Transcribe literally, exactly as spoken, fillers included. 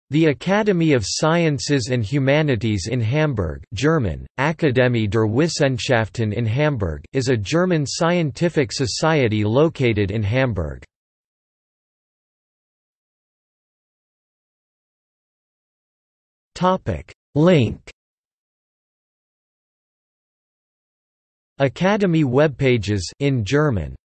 The Academy of Sciences and Humanities in Hamburg, German, Akademie der Wissenschaften in Hamburg, is a German scientific society located in Hamburg. Link Academy webpages in German.